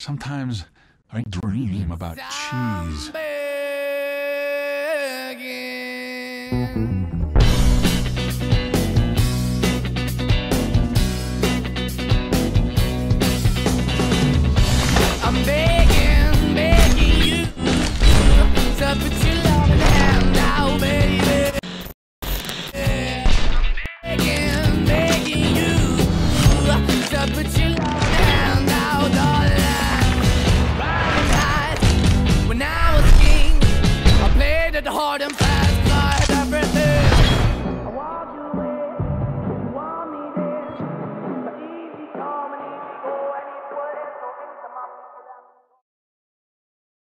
Sometimes I dream about cheese. I'm begging, begging you to put your loving hand out, baby. I'm begging, begging you to put your loving hand out, darling. Right night when I was king, I played it hard and fast.